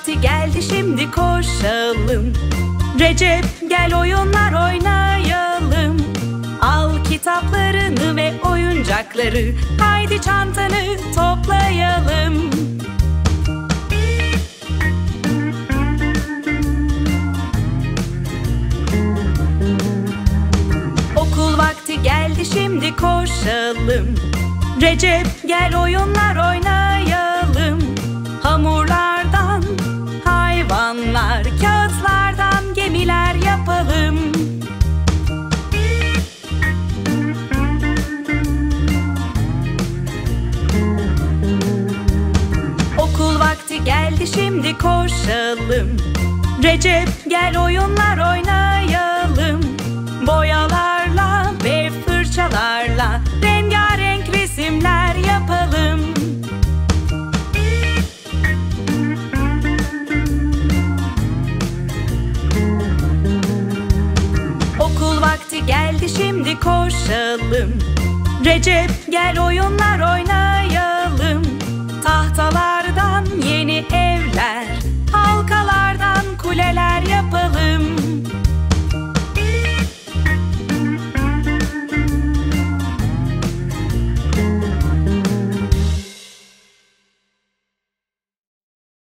vakti geldi, şimdi koşalım. Recep, gel oyunlar oynayalım. Al kitaplarını ve oyuncakları, haydi çantanı toplayalım. Okul vakti geldi, şimdi koşalım. Recep, gel oyunlar oynayalım. Hamurlardan hayvanlar, kağıtlardan gemiler yapalım. Okul vakti geldi, şimdi koşalım. Recep, gel oyunlar oynayalım. Boyalarla ve fırçalarla rengarenk resimler yapalım. Okul vakti geldi, şimdi koşalım. Recep, gel oyunlar oynayalım. Tahtalardan yeni evler, halkalardan kuleler